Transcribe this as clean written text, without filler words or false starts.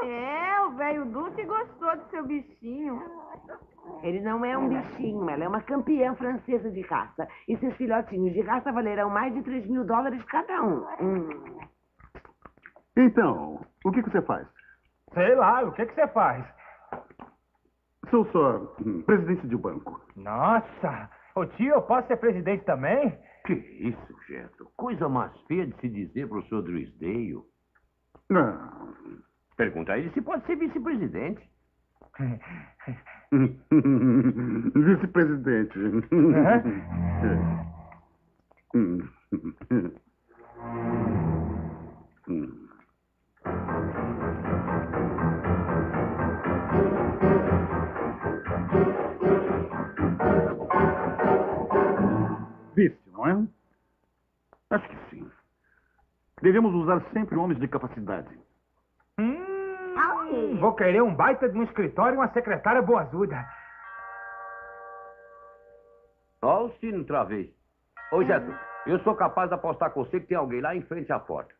É, o velho Duque gostou do seu bichinho. Ele não é um bichinho, ela é uma campeã francesa de raça. E seus filhotinhos de raça valerão mais de $3.000 cada um. Então, o que você faz? Sei lá, o que você faz? Sou só presidente de um banco. Nossa, ô tio, eu posso ser presidente também? Que isso, Geto? Coisa mais feia de se dizer pro Sr. Drysdale. Não. Pergunta a ele se pode ser vice-presidente. Vice-presidente. Vice, não é? Acho que sim. Devemos usar sempre homens de capacidade. Vou querer um baita de um escritório e uma secretária boazuda. Ó, o sino outra vez. Ô, Geto, eu sou capaz de apostar com você que tem alguém lá em frente à porta.